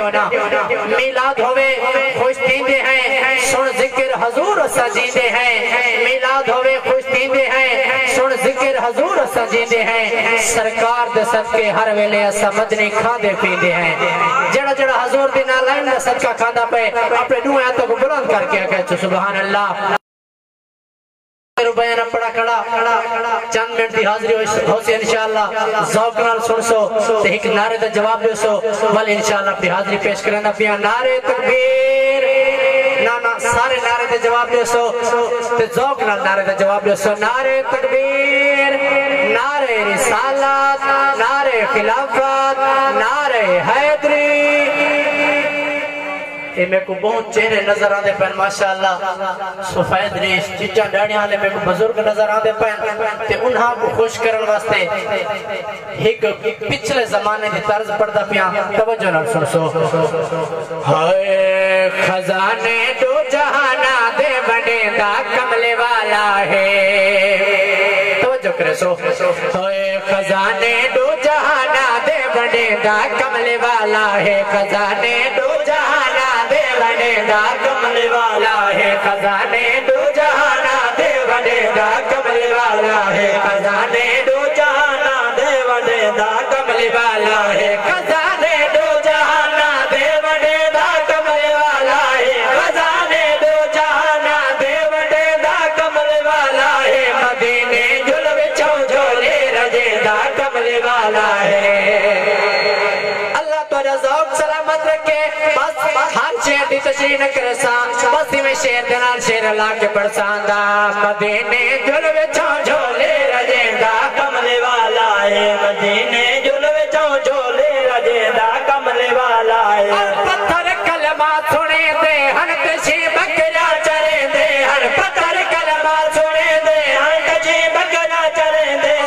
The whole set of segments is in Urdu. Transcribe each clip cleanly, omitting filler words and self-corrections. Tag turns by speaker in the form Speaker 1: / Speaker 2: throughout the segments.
Speaker 1: ہو نا میلاد ہوئے خوش تیندے ہیں سن ذکر حضور سجیندے ہیں میلاد ہوئے خوش تیندے ہیں سن ذکر حضور سجیندے ہیں سرکار دے صدقے ہر ویلے اسا مدنی کھاندے پیندے ہیں جڑا جڑا حضور دی نالائن دا صدقہ کھاندا پے اپنے دو ہاتھوں کو بلند کر کے کہتے سبحان اللہ بیان پڑا کھڑا چند منٹ دی حاضری ہو سے انشاءاللہ ذوق نال سن سو تے ایک نعرے دا جواب دے سو ول انشاءاللہ اپنی حاضری پیش کرنا پیا نعرے تکبیر نا سارے نعرے دے جواب دے سو تے ذوق نال نعرے دا جواب دے سو نعرے تکبیر نعرے رسالت نعرے خلافت نعرے حیدری یہ میں کو بہت چہرے نظر آنے پہن ماشاءاللہ سفید ریش چچا ڈاڑیاں آنے میں کو بزرگ نظر آنے پہن تے انہاں کو خوش کرن واسطے ایک پچھلے زمانے دی طرز پڑھتا پیاں توجہ نہ سن سو ہائے خزانے دو جہانا دے بنے دا کملے والا ہے توجہ کرے سو ہائے خزانے دو جہانا دے بنے دا کملے والا ہے خزانے دو جہانا دے بنے دا کملے والا ہے خزانے دو جہانا دے بنے دا کملے والا ہے خزانے دو جہانا دے بنے دا کملے والا ہے خزانے دو جہانا دے بنے دا کملے والا ہے خزانے دو جہانا دے بنے دا کملے والا ہے مدینے جلوے چوں جھولے رجے دا کملے والا ہے اللہ تو ذوق سلامت رکھے ہر شیر دی تشریح نہ کرے سان بستی میں شیر دنال شیر اللہ کے پرسان دا مدینے جلوے چون جھولے رجیندہ کملے والا ہے مدینے جلوے چون جھولے رجیندہ کملے والا ہے پتھر کلمات سنے دے ہن تشی بکرا چرے دے ہن پتھر کلمات سنے دے ہن تشی بکرا چرے دے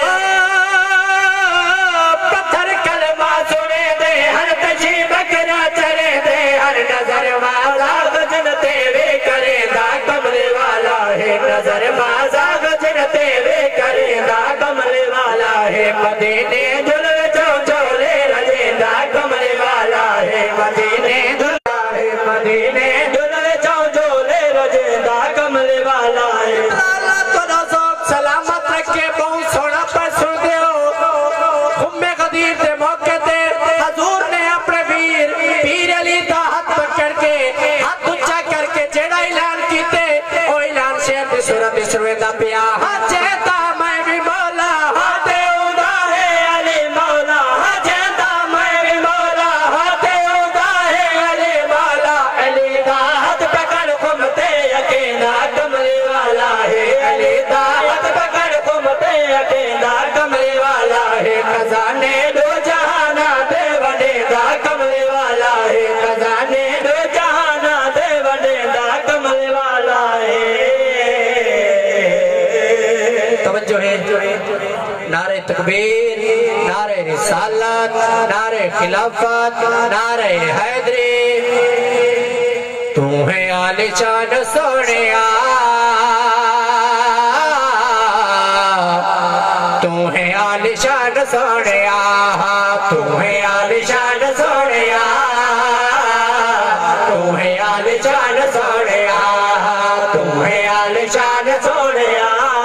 Speaker 1: پتھر کلمات سنے دے ہن تشی بکرا چرے دے ہر نظر مازا غجنتے وے کرے دا کملے والا ہے نظر مازا غجنتے وے کرے دا کملے والا ہے مدینے جلوے چون جھولے رجے دا کملے والا ہے مدینے مدینے جلوے چون جھولے رجے دا کملے والا ہے اللہ تو ذوق سلامت رکھے بہت سونا پر سن دے ہو خم غدیر دے موقع تے حضور نے اپنے پیر علی دا ہاتھ پکڑ کے ہاتھ اچھا کر کے جیڑا اعلان کیتے او اعلان شیر دی صورت شروع دا پیا چہتا میں بھی مولا ہاتھ ادا ہے علی مولا چہتا میں بھی مولا ہاتھ ادا ہے علی مولا علی دا ہاتھ پکڑ کمتے یقینا کملے والا ہے علی دا ہاتھ پکڑ کمتے یقینا کملے والا ہے خزانے دو جہانا دے بنے دا کملے والا ہے خزانے دو جہانا دے بنے دا کملے والا ہے توجہ ہے نعرہ تکبیر نعرہ رسالت نعرہ خلافت نعرہ حیدری تو ہے عالی شان سونیا تو ہے عالی شان سونیا تو ہے عالی شان سونیا تو ہے عالی شان سونیا تو ہے عالی شان سونیا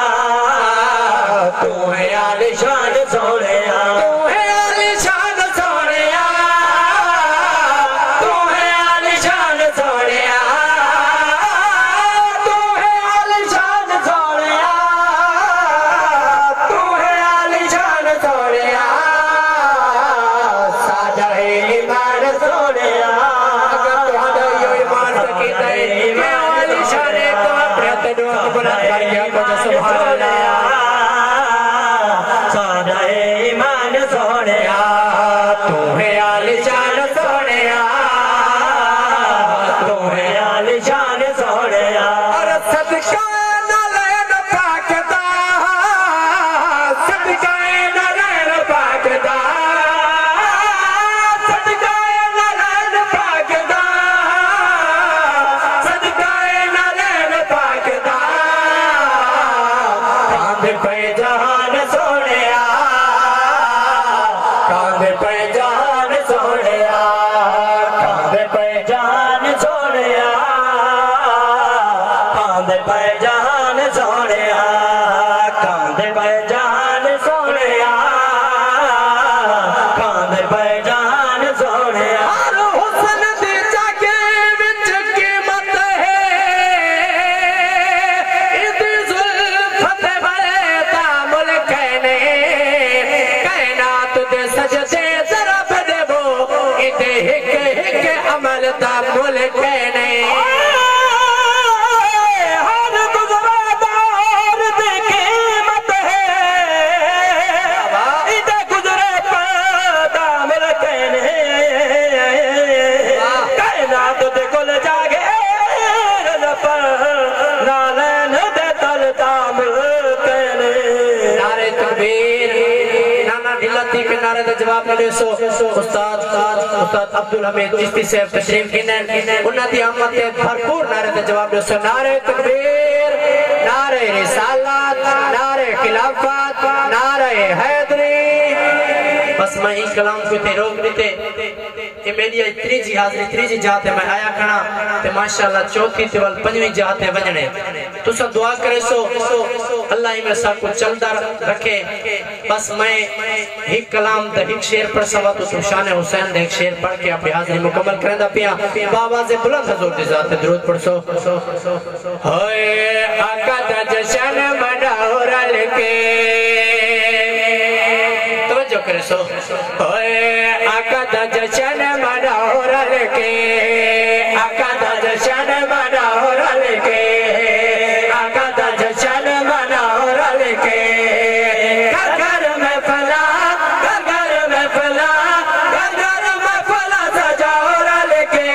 Speaker 1: تو ہے عالی شان سونیا تو ہے عالی شان سونیا تو ہے عالی شان سونیا تو ہے عالی شان سونیا تو ہے عالی شان سونیا ساجہ ایمان سونیا عمل دا ملک نے
Speaker 2: ہر گزرا دور دی قیمت ہے ادھے گزرے دا ملک نے کائنات دے کل جاگے رب نالین دے تل دا ملک نے
Speaker 1: نعرہ تکبیر نانا ڈھلتی کے نعرہ دا جواب ملے سو استاد عبدالحمید چشتی صاحب تشریف گنن انہاں دی آمد تے بھرپور نعرہ دا جواب ملے سو نعرہ تکبیر نعرہ رسالت نعرہ خلافت نعرہ حیدری بس میں ہی کلام کو تے روک دیتے یہ میری تریجی حاضری تریجی جاتے میں آیا کھنا تے ماشاءاللہ چوتھی تے وال پنجویں جاتے وجنے تو سب دعا کرے سو اللہ ہی میں سب کو چلتا رکھے بس میں ایک کلام دا ایک شعر پڑھ سوا تو شان حسین دا ایک شعر پڑھ کے اپنی حاضری مکمل کریں دا پیا باواز بلند حضور دی ذات درود پڑھ سو ہوئے آقا دا جشن مناؤ رل کے توجہ کرے سو ہوئے آقا دا جشن مناؤ رل کے آقا دا جشن مناؤ رل کے آقا دا جشن مناؤ رل کے گھر میں فلا گھر میں فلا گھر میں فلا سجاؤ رل کے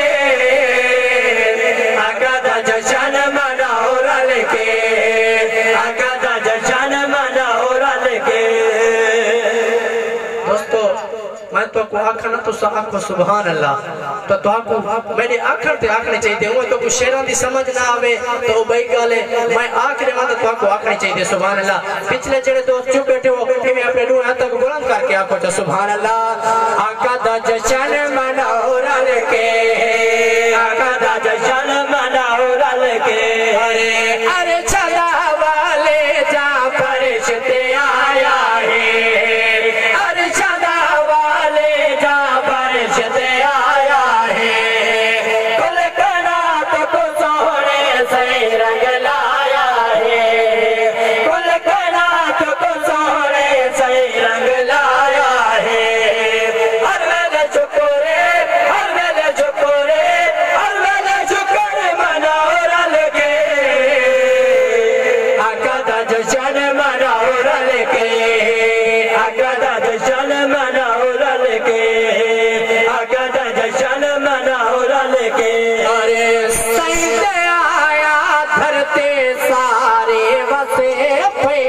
Speaker 1: آقا دا جشن مناؤ رل کے آقا دا جشن مناؤ رل کے دوستو میں تو کو آکھنا تو سا آکھو سبحان اللہ تو آپ کو میرے آکھر تے آکھنے چاہیے ہوں تو کچھ شیران دی سمجھ نہ آوے تو بھائی گالے میں آکھنے ماں تو آپ کو آکھنے چاہیے سبحان اللہ پچھلے جڑے دوست چپ بیٹھے ہو کہ میں اپنے روح تک بلند کر کے آکھو تو سبحان اللہ آقا دا جشن مناؤ رل کے آقا دا جشن مناؤ رل کے ارے چلا والے جا فرشتے آیا ہے ارے چلا والے جا فرشتے آیا ہے کل کنات کو سونے سے رنگ لایا ہے کل کنات کو سونے سے رنگ لایا ہے ہر ویلے شکرے ہر ویلے شکرے ہر ویلے شکر مناؤ رل کے آقا دا جشن مناؤ رل کے آقا دا جشن مناؤ رل کے آقا دا جشن مناؤ رل کے ارے سید آیا دھرتے سارے وسے پہ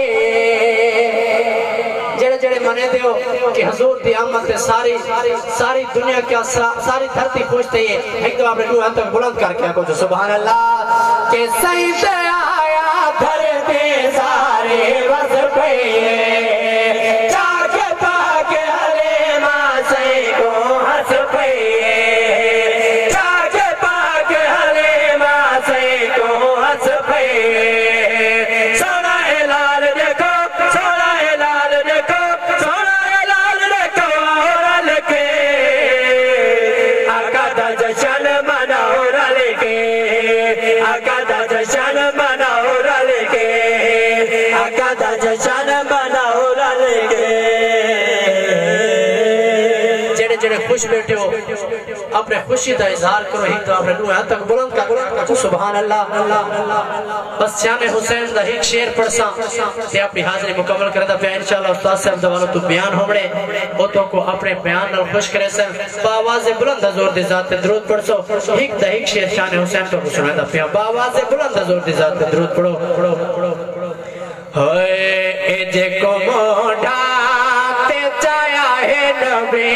Speaker 1: جڑے جڑے منے دیو کہ حضور دی آمد تے ساری دنیا کیا ساری دھرتی پوچھتے ہیں ایک دو آپ نے روح تک بلند کر کے آکو جو سبحان اللہ کہ سید آیا دھرتے سارے وس پہ چاک پاک حلیمہ سے کو ہس پہ چاک پاک حلیمہ سے کو ہس پہ سونا لال دیکھو سونا لال دیکھو سونا لال دیکھو رل کے آقا دا جشن مناؤ رل کے آقا دا جشن مناؤ رل کے آقا دا جشن مناؤ رل کے جڑے جڑے خوش بیٹھے ہو اپنے خوشی دا اظہار کرو ہی تو اپنے روح تک بلند کا سبحان اللہ بس شان حسین دا ایک شعر پڑھسا تے اپنی حاضری مکمل کرے دا پیا انشاءاللہ استاد صاحب دوالو تو بیان ہوڑے او تو کو اپنے بیان نال خوش کرے سن باواز بلند حضور دی ذات تے درود پڑھسو ایک دا ایک شعر شان حسین تو سنا دا پیا باواز بلند حضور دی ذات تے درود پڑھو ہوئے اے جے کو موڈا تے چایا ہے نبی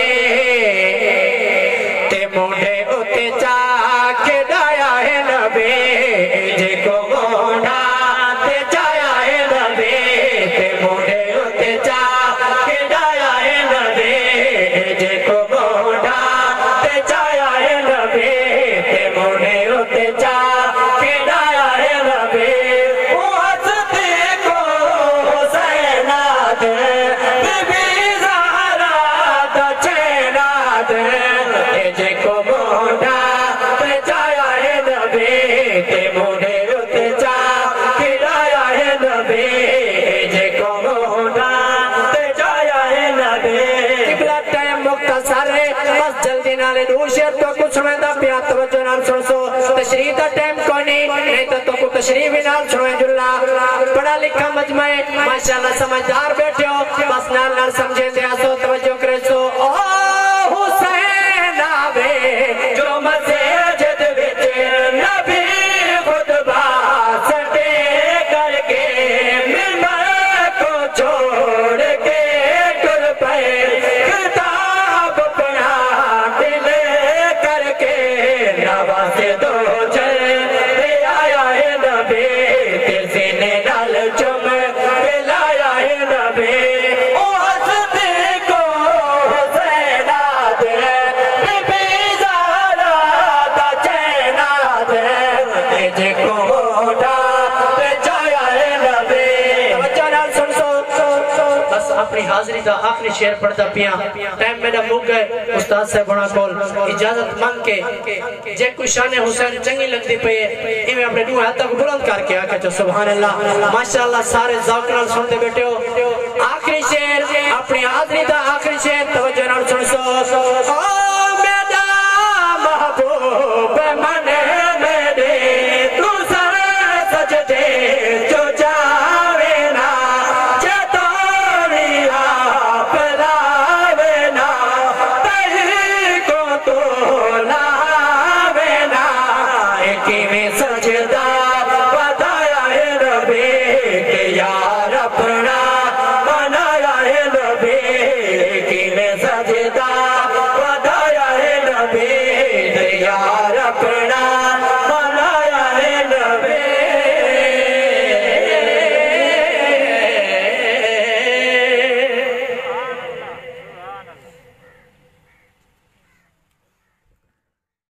Speaker 1: تے موڈے اتے چا کے ڈایا ہے نبی جے کو موڈا تے چایا ہے نبی تے موڈے اتے چا کے ڈایا ہے نبی جے کو موڈا تے چایا ہے نبی تے موڈے اتے چا کے ڈایا ہے نبی وہ ہستے کو حسینات بی بی زہرا دا چینات جے کو موڈا تے چایا ہے نبی تے موڈے اتے چا کے ڈایا ہے نبی جے کو موڈا تے چایا ہے نبی قبلہ ٹائم مختصر ہے بس جلدی تیزی نالے دوشیت تو کچھ سنویں دا پیا توجہ نال سن سو تشریح دا ٹائم کونی نہیں تو کو تشریح بھی نال سنویں جلا پڑھا لکھا مجمع ماشاءاللہ سمجھدار بیٹھے ہو بس نال نال سمجھے دیا سو توجہ کرے سو او حسین آوے جو مسجد وچ نبی خطبہ سٹے کر کے ممبر کو چھوڑ کے ٹر پے کتاب پڑھا دل کر کے نواز دو چلے آیا ہے نبی تیزی نے نال چم لایا ہے نبی او حسد کو حسینہ دے بی بی زہرا دا چینہ دے تیجے کو موٹا بچایا ہے نبی توجہ نال سن سو بس اپنی حاضری دا آخری شعر پڑھتا پیا ٹائم میرا موک گئے استاد سے بڑا کول اجازت مانگ کے جے کوئی شان حسین چنگی لگتی پہ ایویں اپنے دو ہاتھوں کو بلند کر کے آکے تو سبحان اللہ ماشاءاللہ سارے ذوق نال سنتے بیٹھے ہو آخری شعر اپنی حاضری دا آخری شعر توجہ نال سن سو